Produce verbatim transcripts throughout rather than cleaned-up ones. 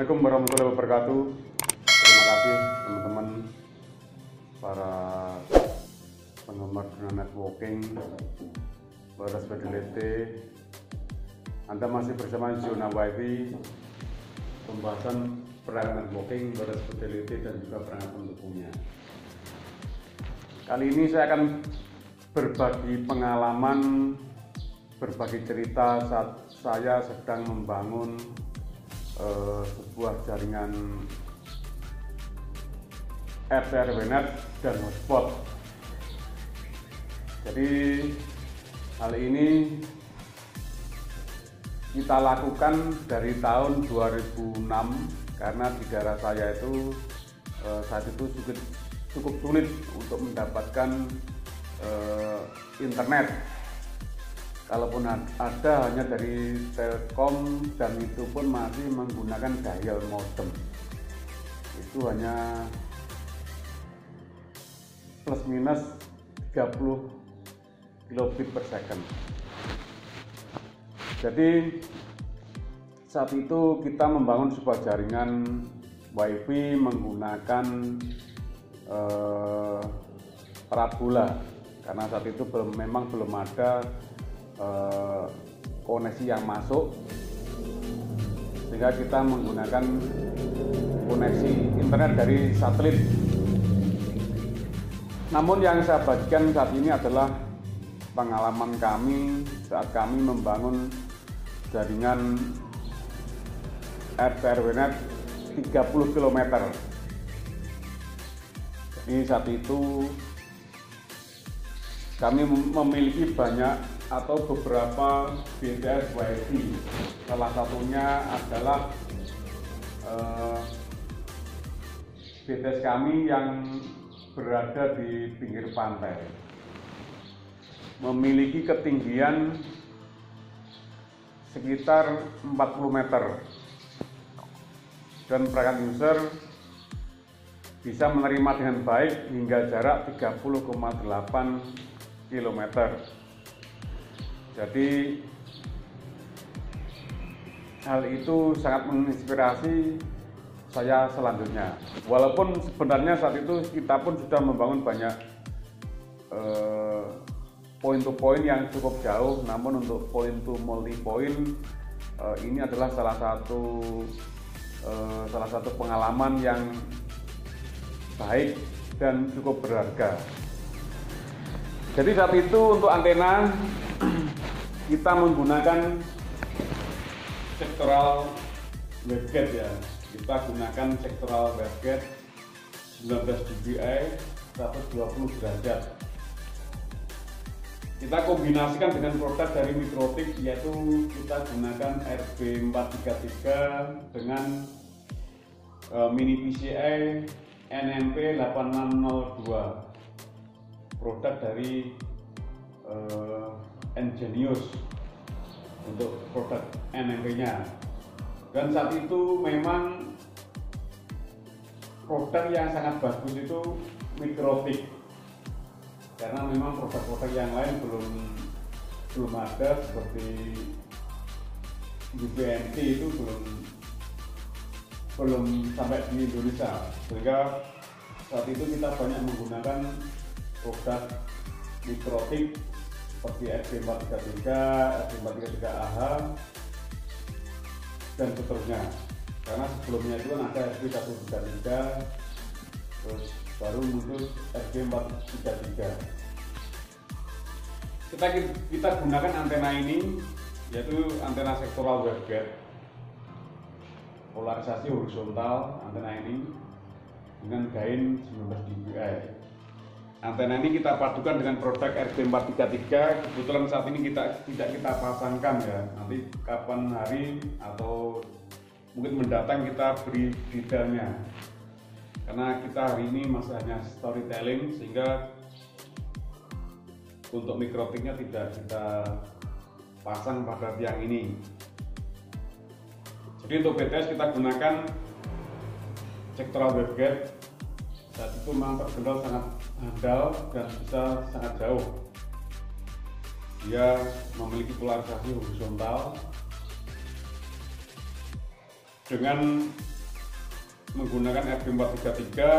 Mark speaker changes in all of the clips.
Speaker 1: Assalamualaikum warahmatullahi wabarakatuh. Terima kasih teman-teman para penggemar dunia networking, Boros Fidelity. Anda masih bersama Zona Wifi, pembahasan perangkat networking, Boros Fidelity dan juga perangkat pendukungnya. Kali ini saya akan berbagi pengalaman, berbagi cerita saat saya sedang membangun Uh, sebuah jaringan R T R W net dan hotspot. Jadi hal ini kita lakukan dari tahun dua ribu enam karena di daerah saya itu uh, saat itu cukup, cukup sulit untuk mendapatkan uh, internet. Kalaupun ada hanya dari Telkom dan itu pun masih menggunakan dial modem. Itu hanya plus minus tiga puluh kilobit per second. Jadi saat itu kita membangun sebuah jaringan Wi-Fi menggunakan eh, parabola karena saat itu belum, memang belum ada Uh, koneksi yang masuk, sehingga kita menggunakan koneksi internet dari satelit. Namun yang saya bagikan saat ini adalah pengalaman kami saat kami membangun jaringan R T R W net tiga puluh kilometer. Jadi saat itu kami memiliki banyak atau beberapa B T S Wi-Fi. Salah satunya adalah eh, B T S kami yang berada di pinggir pantai, memiliki ketinggian sekitar empat puluh meter dan perangkat user bisa menerima dengan baik hingga jarak tiga puluh koma delapan kilometer. Jadi hal itu sangat menginspirasi saya selanjutnya. Walaupun sebenarnya saat itu kita pun sudah membangun banyak eh, point to point yang cukup jauh, namun untuk point to multi point eh, ini adalah salah satu eh, salah satu pengalaman yang baik dan cukup berharga. Jadi saat itu untuk antena kita menggunakan sektoral waveguide ya. Kita gunakan sektoral waveguide sembilan belas dB seratus dua puluh derajat. Kita kombinasikan dengan produk dari Mikrotik, yaitu kita gunakan R B empat tiga tiga dengan uh, mini P C I N M P delapan enam nol dua, produk dari uh, Engenius untuk produk N M P-nya. Dan saat itu memang produk yang sangat bagus itu Mikrotik, karena memang produk-produk yang lain belum belum ada, seperti U B N T itu belum belum sampai di Indonesia, sehingga saat itu kita banyak menggunakan produk Mikrotik seperti R B empat tiga tiga, R B empat tiga tiga A H dan seterusnya. Karena sebelumnya itu kan ada R B satu tiga tiga, terus baru muncul R B empat tiga tiga. Kita kita gunakan antena ini, yaitu antena sektoral waveguide, polarisasi horizontal antena ini dengan gain sembilan belas dB. Antena ini kita padukan dengan produk R B empat tiga tiga. Kebetulan saat ini kita tidak kita pasangkan ya. Nanti kapan hari atau mungkin mendatang kita beri detailnya. Karena kita hari ini masih hanya storytelling, sehingga untuk Mikrotiknya tidak kita pasang pada tiang ini. Jadi untuk B T S kita gunakan sektoral waveguide. Saat itu memang terkenal sangat handal dan bisa sangat jauh. Dia memiliki polarisasi horizontal dengan menggunakan R B empat tiga tiga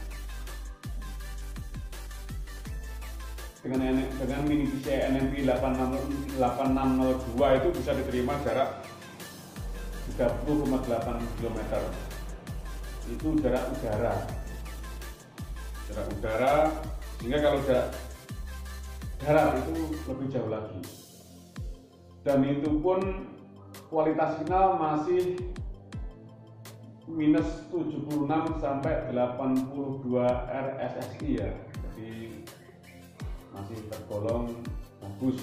Speaker 1: dengan dengan mini P C I N M P delapan enam nol dua itu bisa diterima jarak tiga puluh koma delapan kilometer. Itu jarak udara. Jarak udara, sehingga kalau jarak darat itu lebih jauh lagi. Dan itu pun kualitas sinyal masih minus tujuh puluh enam sampai delapan puluh dua R S S I ya. Jadi masih tergolong bagus.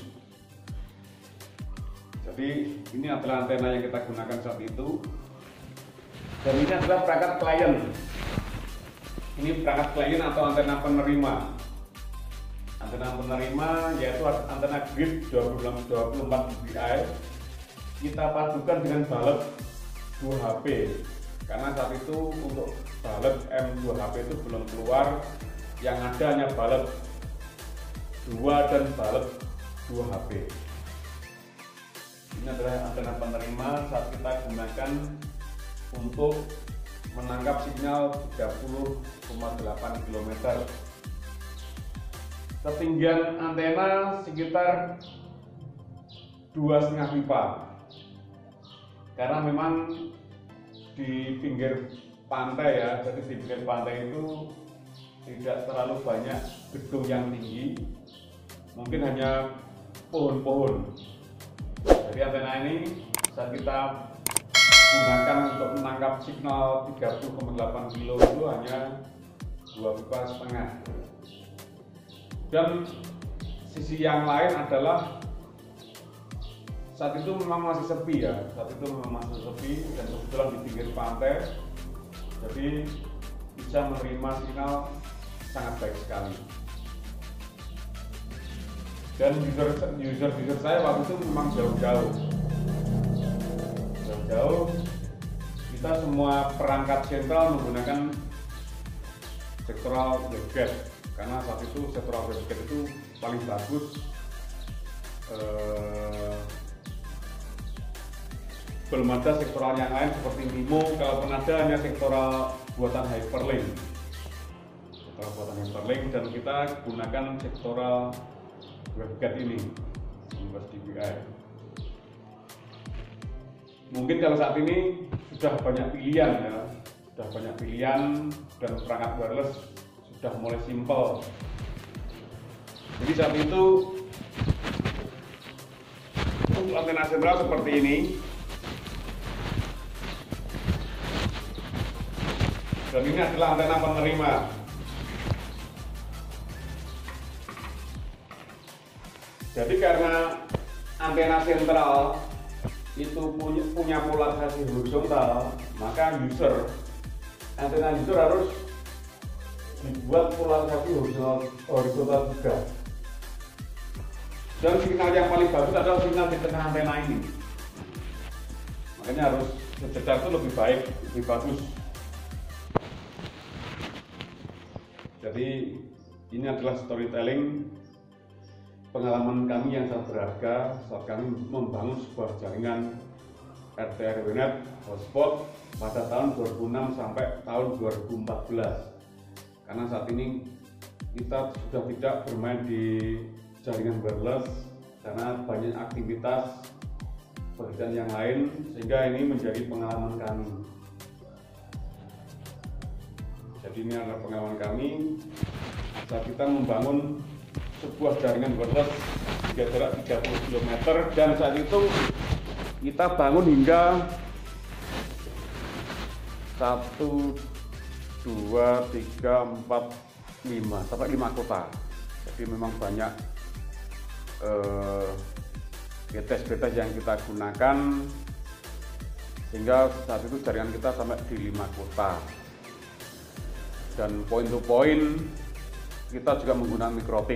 Speaker 1: Jadi ini adalah antena yang kita gunakan saat itu. Dan ini adalah perangkat klien. Ini perangkat klien atau antena penerima. Antena penerima yaitu antena grid dua puluh empat dB I. Kita padukan dengan balet dua H P. Karena saat itu untuk balet M dua H P itu belum keluar. Yang ada hanya balet dua dan balet dua H P. Ini adalah antena penerima saat kita gunakan untuk menangkap sinyal tiga puluh koma delapan kilometer. Ketinggian antena sekitar dua setengah pipa. Karena memang di pinggir pantai ya, jadi di pinggir pantai itu tidak terlalu banyak gedung yang tinggi, mungkin hanya pohon-pohon. Jadi antena ini saat kita gunakan untuk menangkap signal tiga puluh koma delapan kilo itu hanya dua pipa setengah. Dan sisi yang lain adalah saat itu memang masih sepi ya, saat itu memang masih sepi dan kebetulan di pinggir pantai, jadi bisa menerima signal sangat baik sekali. Dan user user user saya waktu itu memang jauh-jauh, jauh-jauh. Kita semua perangkat sentral menggunakan sektoral waveguide, karena saat itu sektoral waveguide itu paling bagus. Eh, belum ada sektoral yang lain seperti MIMO, kalaupun ada hanya sektoral buatan Hyperlink. Sektoral buatan Hyperlink, dan kita gunakan sektoral waveguide ini sembilan belas dB I. Mungkin kalau saat ini sudah banyak pilihan ya, sudah banyak pilihan dan perangkat wireless sudah mulai simpel. Jadi saat itu untuk antena sentral seperti ini. Dan ini adalah antena penerima. Jadi karena antena sentral itu punya, punya polarisasi horizontal, maka user antena user harus dibuat polarisasi horizontal, horizontal juga. Dan sinyal yang paling bagus adalah sinyal di tengah antena ini. Makanya harus sejajar itu lebih baik, lebih bagus. Jadi ini adalah storytelling pengalaman kami yang sangat berharga saat kami membangun sebuah jaringan R T R W net hotspot pada tahun dua ribu enam sampai tahun dua ribu empat belas. Karena saat ini kita sudah tidak bermain di jaringan wireless karena banyak aktivitas pekerjaan yang lain, sehingga ini menjadi pengalaman kami. Jadi ini adalah pengalaman kami saat kita membangun sebuah jaringan wireless hingga jarak tiga puluh kilometer, dan saat itu kita bangun hingga satu, dua, tiga, empat, lima sampai lima kota. Jadi memang banyak eh, B T S-B T S yang kita gunakan, sehingga saat itu jaringan kita sampai di lima kota. Dan point to point kita juga menggunakan mikrotik,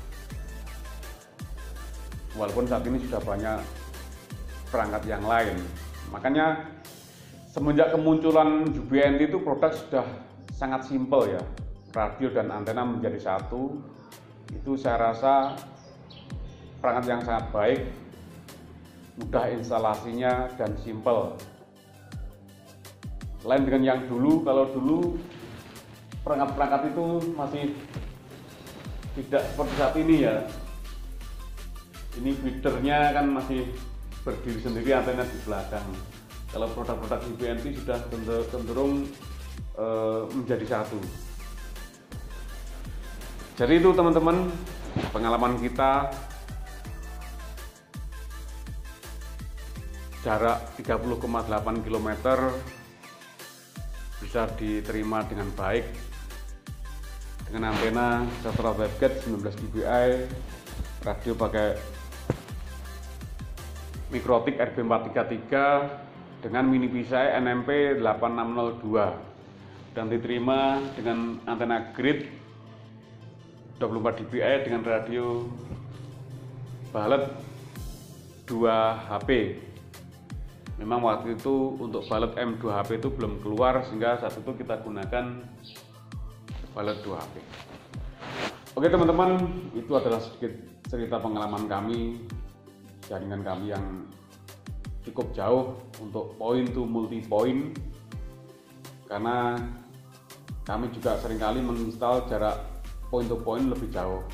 Speaker 1: walaupun saat ini sudah banyak perangkat yang lain. Makanya semenjak kemunculan U B N T itu produk sudah sangat simpel ya, radio dan antena menjadi satu. Itu saya rasa perangkat yang sangat baik, mudah instalasinya dan simpel. Lain dengan yang dulu, kalau dulu perangkat-perangkat itu masih tidak seperti saat ini ya. Ini feedernya kan masih berdiri sendiri, antena di belakang. Kalau produk-produk I B N T sudah cenderung e, menjadi satu. Jadi itu teman-teman pengalaman kita, jarak tiga puluh koma delapan kilometer bisa diterima dengan baik dengan antena Setra WebGuide sembilan belas D B I, radio pakai Mikrotik R B empat tiga tiga dengan mini P C I N M P delapan enam nol dua dan diterima dengan antena grid dua puluh empat D B I dengan radio balet dua H P. Memang waktu itu untuk balet M dua H P itu belum keluar, sehingga saat itu kita gunakan balet dua H P. Oke teman-teman, itu adalah sedikit cerita pengalaman kami, jaringan kami yang cukup jauh untuk point to multi point, karena kami juga seringkali menginstal jarak point to point lebih jauh,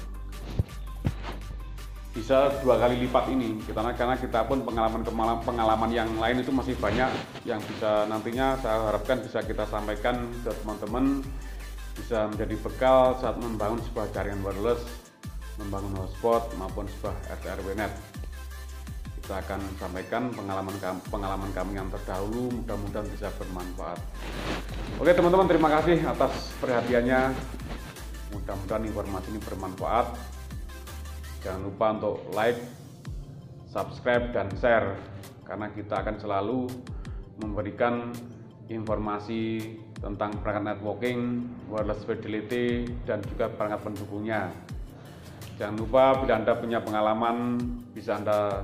Speaker 1: bisa dua kali lipat ini kita, karena kita pun pengalaman pengalaman yang lain itu masih banyak yang bisa nantinya saya harapkan bisa kita sampaikan ke teman-teman, bisa menjadi bekal saat membangun sebuah jaringan wireless, membangun hotspot maupun sebuah R T R W net. Kita akan sampaikan pengalaman pengalaman kami yang terdahulu, mudah-mudahan bisa bermanfaat. Oke teman-teman, terima kasih atas perhatiannya. Mudah-mudahan informasi ini bermanfaat. Jangan lupa untuk like, subscribe, dan share, karena kita akan selalu memberikan informasi tentang perangkat networking, wireless fidelity, dan juga perangkat pendukungnya. Jangan lupa bila Anda punya pengalaman, bisa Anda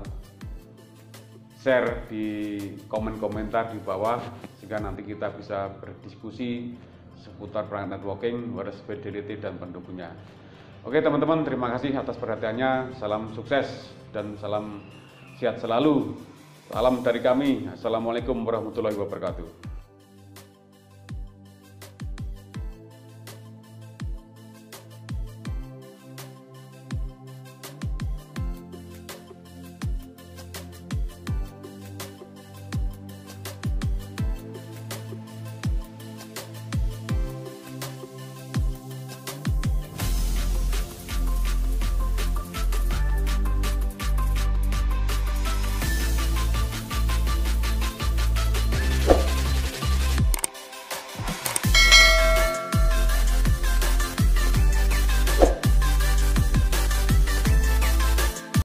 Speaker 1: share di komen komentar di bawah, sehingga nanti kita bisa berdiskusi seputar perangkat networking, wireless fidelity, dan pendukungnya. Oke teman-teman, terima kasih atas perhatiannya. Salam sukses dan salam sehat selalu. Salam dari kami. Assalamualaikum warahmatullahi wabarakatuh.